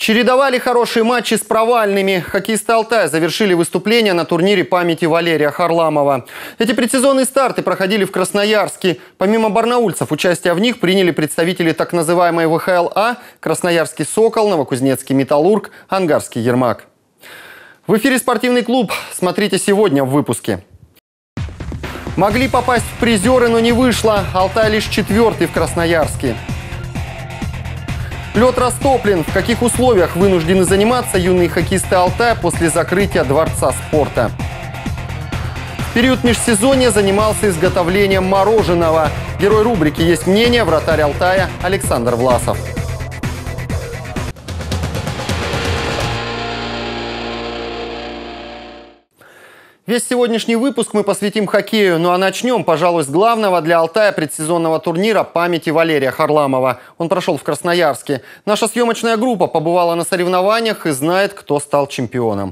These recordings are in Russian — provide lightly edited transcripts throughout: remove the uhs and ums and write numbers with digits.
Чередовали хорошие матчи с провальными. Хоккеисты Алтая завершили выступление на турнире памяти Валерия Харламова. Эти предсезонные старты проходили в Красноярске. Помимо барнаульцев, участие в них приняли представители так называемой ВХЛ-А, Красноярский «Сокол», Новокузнецкий «Металлург», Ангарский «Ермак». В эфире «Спортивный клуб». Смотрите сегодня в выпуске. Могли попасть в призеры, но не вышло. Алтай лишь 4-й в Красноярске. Лед растоплен. В каких условиях вынуждены заниматься юные хоккеисты Алтая после закрытия Дворца спорта? В период межсезонья занимался изготовлением мороженого. Герой рубрики «Есть мнение» вратарь Алтая Александр Власов. Весь сегодняшний выпуск мы посвятим хоккею. Ну а начнем, пожалуй, с главного для Алтая предсезонного турнира памяти Валерия Харламова. Он прошел в Красноярске. Наша съемочная группа побывала на соревнованиях и знает, кто стал чемпионом.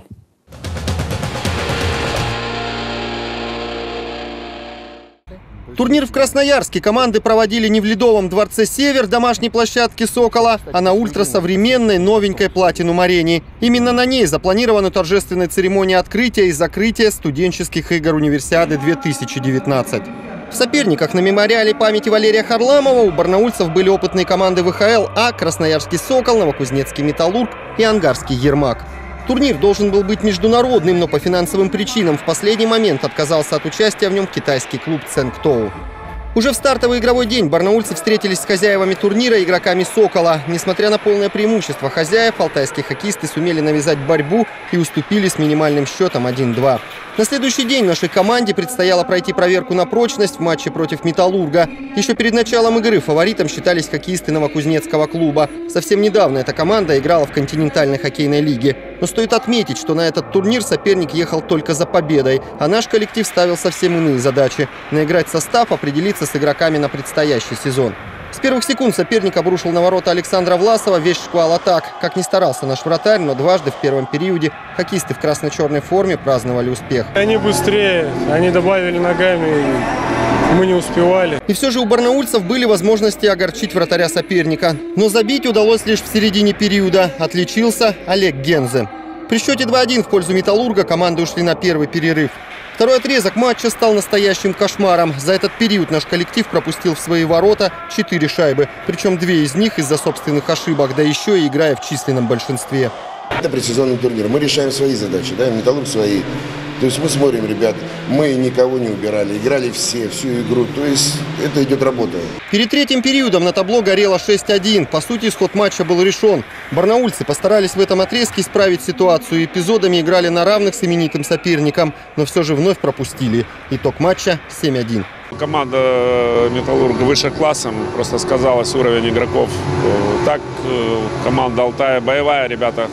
Турнир в Красноярске команды проводили не в Ледовом дворце «Север», домашней площадке «Сокола», а на ультрасовременной новенькой «Платинум-арене». Именно на ней запланирована торжественная церемония открытия и закрытия студенческих игр Универсиады-2019. В соперниках на мемориале памяти Валерия Харламова у барнаульцев были опытные команды ВХЛ-А, Красноярский «Сокол», Новокузнецкий «Металлург» и Ангарский «Ермак». Турнир должен был быть международным, но по финансовым причинам в последний момент отказался от участия в нем китайский клуб «Цэнктоу». Уже в стартовый игровой день барнаульцы встретились с хозяевами турнира, игроками «Сокола». Несмотря на полное преимущество хозяев, алтайские хоккеисты сумели навязать борьбу и уступили с минимальным счетом 1-2. На следующий день нашей команде предстояло пройти проверку на прочность в матче против «Металлурга». Еще перед началом игры фаворитом считались хоккеисты Новокузнецкого клуба. Совсем недавно эта команда играла в континентальной хоккейной лиге. Но стоит отметить, что на этот турнир соперник ехал только за победой, а наш коллектив ставил совсем иные задачи – наиграть состав, определиться с игроками на предстоящий сезон. С первых секунд соперник обрушил на ворота Александра Власова весь шквал атак. Как ни старался наш вратарь, но дважды в первом периоде хоккеисты в красно-черной форме праздновали успех. Они быстрее, они добавили ногами, мы не успевали. И все же у барнаульцев были возможности огорчить вратаря соперника. Но забить удалось лишь в середине периода. Отличился Олег Гензе. При счете 2-1 в пользу «Металлурга» команды ушли на первый перерыв. Второй отрезок матча стал настоящим кошмаром. За этот период наш коллектив пропустил в свои ворота 4 шайбы. Причем 2 из них из-за собственных ошибок, да еще и играя в численном большинстве. Это предсезонный турнир. Мы решаем свои задачи, да, «Металлург» свои. То есть мы смотрим, ребят, мы никого не убирали, играли все, всю игру. То есть это идет работа. Перед третьим периодом на табло горело 6-1. По сути, исход матча был решен. Барнаульцы постарались в этом отрезке исправить ситуацию. Эпизодами играли на равных с именитым соперником, но все же вновь пропустили. Итог матча 7-1. Команда «Металлурга» выше классом, просто сказалось уровень игроков. Так, команда Алтая боевая, ребята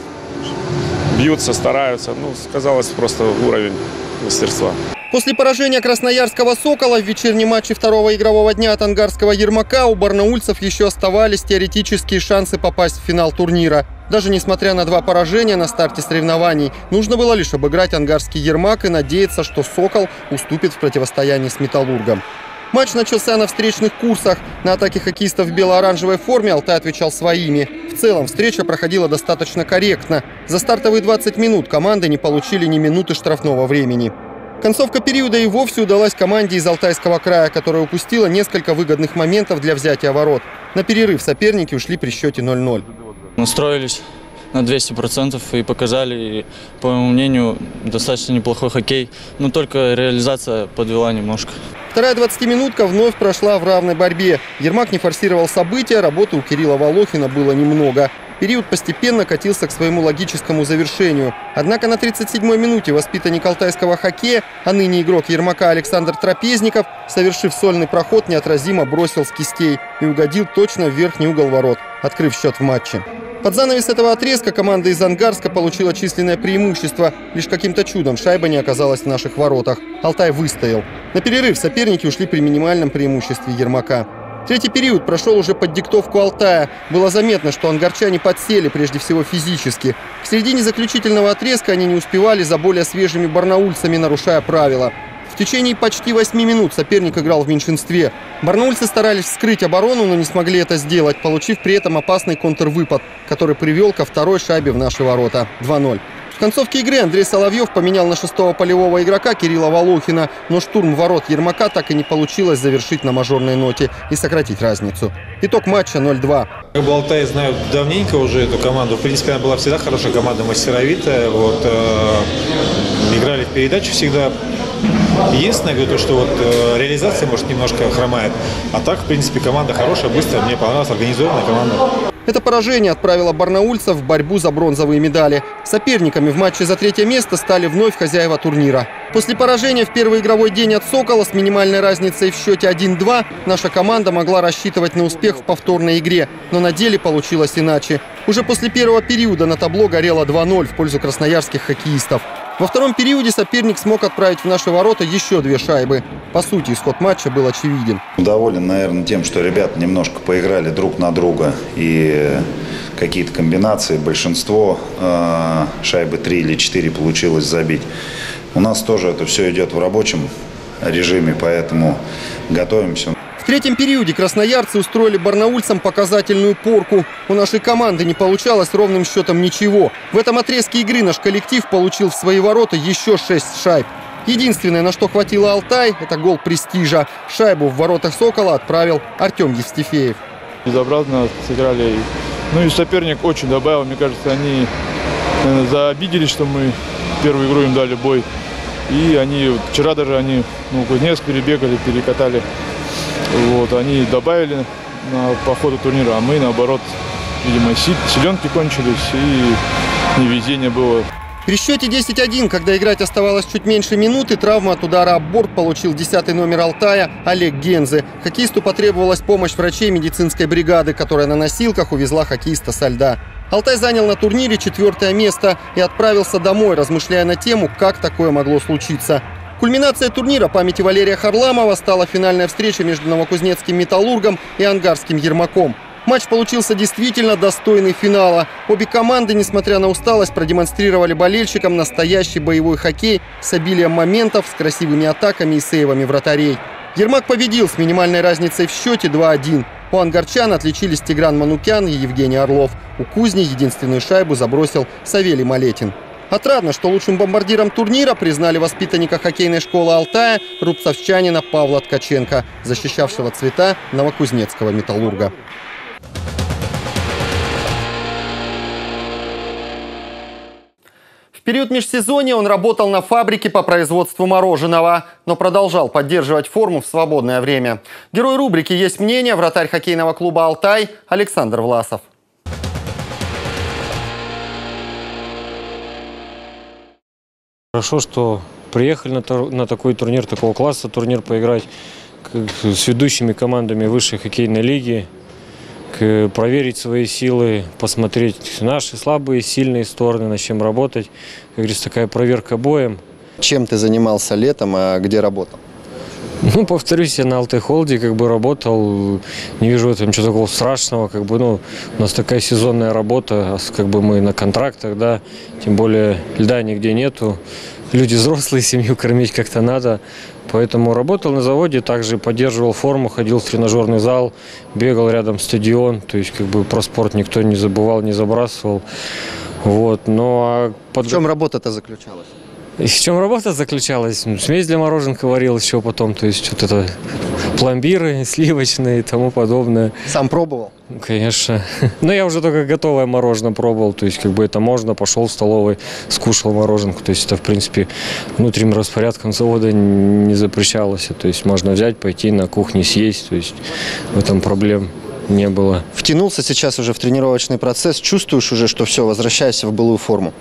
бьются, стараются. Ну, сказалось просто уровень мастерства. После поражения красноярского «Сокола» в вечернем матче второго игрового дня от Ангарского «Ермака» у барнаульцев еще оставались теоретические шансы попасть в финал турнира. Даже несмотря на 2 поражения на старте соревнований, нужно было лишь обыграть Ангарский «Ермак» и надеяться, что «Сокол» уступит в противостоянии с «Металлургом». Матч начался на встречных курсах. На атаке хоккеистов в бело-оранжевой форме Алтай отвечал своими. В целом встреча проходила достаточно корректно. За стартовые 20 минут команды не получили ни минуты штрафного времени. Концовка периода и вовсе удалась команде из Алтайского края, которая упустила несколько выгодных моментов для взятия ворот. На перерыв соперники ушли при счете 0-0. Настроились на 200% и показали, по моему мнению, достаточно неплохой хоккей. Но только реализация подвела немножко. Вторая 20-минутка вновь прошла в равной борьбе. Ермак не форсировал события, работы у Кирилла Волохина было немного. Период постепенно катился к своему логическому завершению. Однако на 37-й минуте воспитанник алтайского хоккея, а ныне игрок «Ермака» Александр Трапезников, совершив сольный проход, неотразимо бросил с кистей и угодил точно в верхний угол ворот, открыв счет в матче. Под занавес этого отрезка команда из Ангарска получила численное преимущество. Лишь каким-то чудом шайба не оказалась в наших воротах. Алтай выстоял. На перерыв соперники ушли при минимальном преимуществе «Ермака». Третий период прошел уже под диктовку Алтая. Было заметно, что ангарчане подсели, прежде всего физически. К середине заключительного отрезка они не успевали за более свежими барнаульцами, нарушая правила. В течение почти 8 минут соперник играл в меньшинстве. Барнаульцы старались вскрыть оборону, но не смогли это сделать, получив при этом опасный контрвыпад, который привел ко второй шайбе в наши ворота – 2-0. В концовке игры Андрей Соловьев поменял на 6-го полевого игрока Кирилла Волохина, но штурм ворот Ермака так и не получилось завершить на мажорной ноте и сократить разницу. Итог матча 0-2. Как бы Алтай знаю давненько уже эту команду. В принципе, она была всегда хорошая команда, мастеровитая. Играли в передачу всегда. Единственное, говорю, то, что реализация, может, немножко хромает. А так, в принципе, команда хорошая, быстрая. Мне понравилась организованная команда. Это поражение отправило барнаульцев в борьбу за бронзовые медали. Соперниками в матче за 3-е место стали вновь хозяева турнира. После поражения в первый игровой день от «Сокола» с минимальной разницей в счете 1-2 наша команда могла рассчитывать на успех в повторной игре, но на деле получилось иначе. Уже после первого периода на табло горело 2-0 в пользу красноярских хоккеистов. Во втором периоде соперник смог отправить в наши ворота еще 2 шайбы. По сути, исход матча был очевиден. Доволен, наверное, тем, что ребята немножко поиграли друг на друга. И какие-то комбинации, большинство шайбы 3 или 4 получилось забить. У нас тоже это все идет в рабочем режиме, поэтому готовимся. В третьем периоде красноярцы устроили барнаульцам показательную порку. У нашей команды не получалось ровным счетом ничего. В этом отрезке игры наш коллектив получил в свои ворота еще 6 шайб. Единственное, на что хватило Алтай, это гол престижа. Шайбу в воротах «Сокола» отправил Артем Евстифеев. Безобразно сыграли. Ну и соперник очень добавил. Мне кажется, они заобиделись, что мы первую игру им дали бой. И они вчера даже Кузнецк перебегали, перекатали. Они добавили по ходу турнира, а мы, наоборот, видимо, силенки кончились и невезение было. При счете 10-1, когда играть оставалось чуть меньше минуты, травму от удара об борт получил 10-й номер Алтая Олег Гензе. Хоккеисту потребовалась помощь врачей медицинской бригады, которая на носилках увезла хоккеиста со льда. Алтай занял на турнире 4-е место и отправился домой, размышляя на тему, как такое могло случиться. Кульминацией турнира памяти Валерия Харламова стала финальная встреча между новокузнецким «Металлургом» и ангарским «Ермаком». Матч получился действительно достойный финала. Обе команды, несмотря на усталость, продемонстрировали болельщикам настоящий боевой хоккей с обилием моментов, с красивыми атаками и сейвами вратарей. Ермак победил с минимальной разницей в счете 2-1. У ангарчан отличились Тигран Манукян и Евгений Орлов. У Кузни единственную шайбу забросил Савелий Малетин. Отрадно, что лучшим бомбардиром турнира признали воспитанника хоккейной школы Алтая рубцовчанина Павла Ткаченко, защищавшего цвета новокузнецкого «Металлурга». В период межсезонья он работал на фабрике по производству мороженого, но продолжал поддерживать форму в свободное время. Герой рубрики «Есть мнение» вратарь хоккейного клуба «Алтай» Александр Власов. Хорошо, что приехали на такой турнир, такого класса турнир поиграть с ведущими командами высшей хоккейной лиги, проверить свои силы, посмотреть наши слабые, сильные стороны, над чем работать. Как говорится, такая проверка боем. Чем ты занимался летом, а где работал? Повторюсь, я на Алтай-Холде работал, не вижу в этом ничего такого страшного, у нас такая сезонная работа, мы на контрактах, да, тем более льда нигде нету, люди взрослые, семью кормить как-то надо, поэтому работал на заводе, также поддерживал форму, ходил в тренажерный зал, бегал рядом стадион, то есть про спорт никто не забывал, не забрасывал, В чем работа-то заключалась? И в чем работа заключалась? Смесь для мороженки варил еще потом, то есть пломбиры, сливочные и тому подобное. Сам пробовал? Конечно. Но я уже только готовое мороженое пробовал, то есть это можно, пошел в столовой, скушал мороженку, то есть это в принципе внутренним распорядком завода не запрещалось, то есть можно взять, пойти на кухне съесть, то есть в этом проблем не было. Втянулся сейчас уже в тренировочный процесс, чувствуешь уже, что все, возвращайся в былую форму?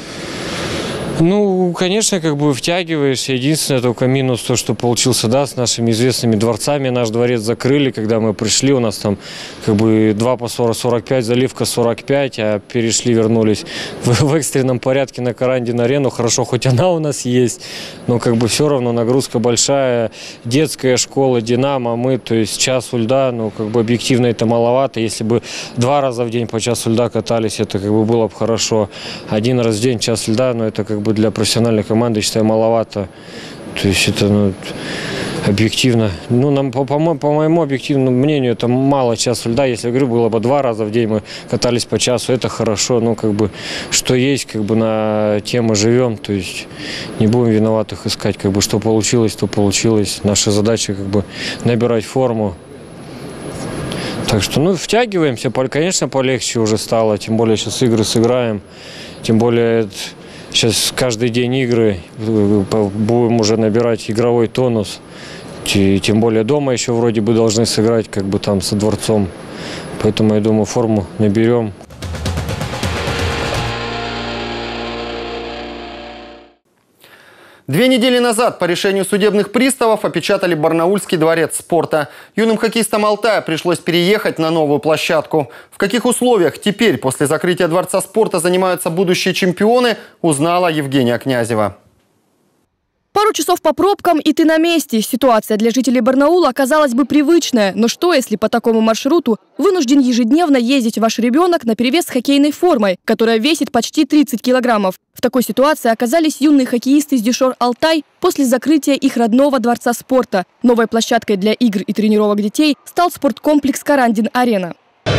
Конечно, втягиваешься. Единственное, только минус то, что получился, с нашими известными дворцами. Наш дворец закрыли, когда мы пришли. У нас там 2 по 40-45, заливка 45, а вернулись в экстренном порядке на Карандин-арену. Хорошо, хоть она у нас есть, но все равно нагрузка большая. Детская школа, Динамо, мы, то есть час у льда, объективно это маловато. Если бы 2 раза в день по часу льда катались, это было бы хорошо. 1 раз в день час льда, но это для профессиональной команды, считаю, маловато. То есть это, ну, объективно, ну, нам, по моему объективному мнению, это мало часов льда. Если, говорю, было бы 2 раза в день мы катались по часу, это хорошо. Ну, как бы, что есть, как бы, на тему живем. То есть не будем виноватых искать, как бы, что получилось, то получилось. Наша задача, как бы, набирать форму. Так что, ну, втягиваемся, конечно, полегче уже стало. Тем более сейчас игры сыграем. Тем более сейчас каждый день игры, будем уже набирать игровой тонус. Тем более дома еще вроде бы должны сыграть, как бы там со Дворцом. Поэтому, я думаю, форму наберем. Две недели назад по решению судебных приставов опечатали Барнаульский дворец спорта. Юным хоккеистам Алтая пришлось переехать на новую площадку. В каких условиях теперь после закрытия дворца спорта занимаются будущие чемпионы, узнала Евгения Князева. Пару часов по пробкам, и ты на месте. Ситуация для жителей Барнаула оказалась бы привычная. Но что, если по такому маршруту вынужден ежедневно ездить ваш ребенок наперевес с хоккейной формой, которая весит почти 30 килограммов? В такой ситуации оказались юные хоккеисты из Дюшор-Алтай после закрытия их родного дворца спорта. Новой площадкой для игр и тренировок детей стал спорткомплекс «Карандин-Арена».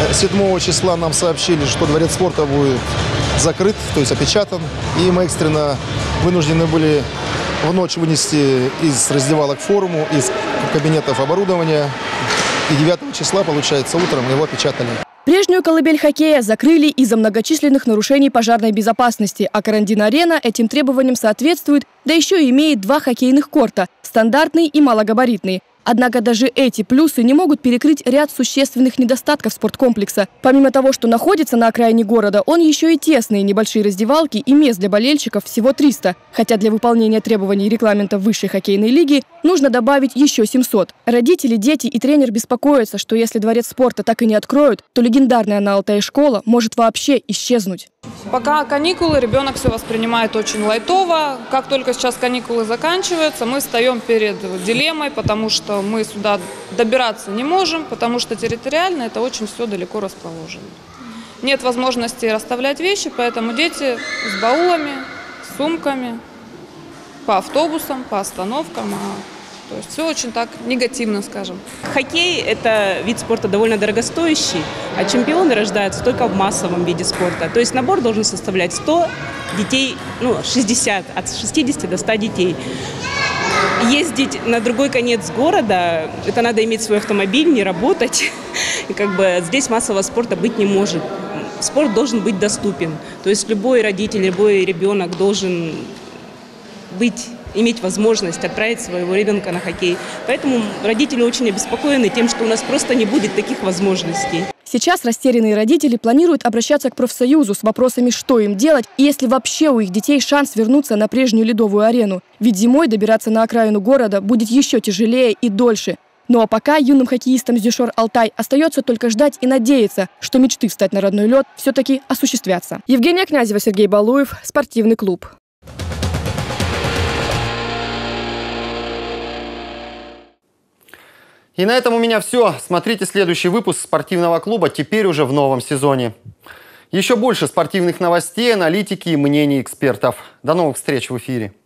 7 числа нам сообщили, что дворец спорта будет закрыт, то есть опечатан. И мы экстренно вынуждены были в ночь вынести из раздевалок форму, из кабинетов оборудования. И 9 числа, получается, утром его опечатали. Прежнюю колыбель хоккея закрыли из-за многочисленных нарушений пожарной безопасности, а «Карандин-Арена» этим требованиям соответствует, да еще и имеет 2 хоккейных корта – стандартный и малогабаритный. Однако даже эти плюсы не могут перекрыть ряд существенных недостатков спорткомплекса. Помимо того, что находится на окраине города, он еще и тесный, небольшие раздевалки и мест для болельщиков всего 300. Хотя для выполнения требований регламента высшей хоккейной лиги нужно добавить еще 700. Родители, дети и тренер беспокоятся, что если дворец спорта так и не откроют, то легендарная на Алтае школа может вообще исчезнуть. Пока каникулы, ребенок все воспринимает очень лайтово. Как только сейчас каникулы заканчиваются, мы встаем перед дилеммой, потому что мы сюда добираться не можем, потому что территориально это очень все далеко расположено. Нет возможности расставлять вещи, поэтому дети с баулами, с сумками, по автобусам, по остановкам. То есть все очень так негативно, скажем. Хоккей – это вид спорта довольно дорогостоящий, а чемпионы рождаются только в массовом виде спорта. То есть набор должен составлять 100 детей, 60, от 60 до 100 детей. Ездить на другой конец города – это надо иметь свой автомобиль, не работать. И здесь массового спорта быть не может. Спорт должен быть доступен. То есть любой родитель, любой ребенок должен иметь возможность отправить своего ребенка на хоккей. Поэтому родители очень обеспокоены тем, что у нас просто не будет таких возможностей. Сейчас растерянные родители планируют обращаться к профсоюзу с вопросами, что им делать, и если вообще у их детей шанс вернуться на прежнюю ледовую арену. Ведь зимой добираться на окраину города будет еще тяжелее и дольше. Ну а пока юным хоккеистам с Дюшор-Алтай остается только ждать и надеяться, что мечты встать на родной лед все-таки осуществятся. Евгения Князева, Сергей Балуев, Спортивный клуб. И на этом у меня все. Смотрите следующий выпуск «Спортивного клуба» теперь уже в новом сезоне. Еще больше спортивных новостей, аналитики и мнений экспертов. До новых встреч в эфире.